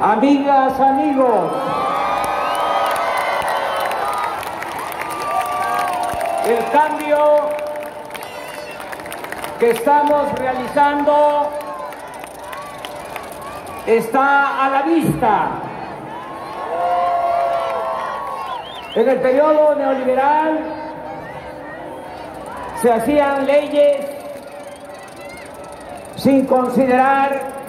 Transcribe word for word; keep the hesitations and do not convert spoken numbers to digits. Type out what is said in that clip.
Amigas, amigos, el cambio que estamos realizando está a la vista. En el periodo neoliberal se hacían leyes sin considerar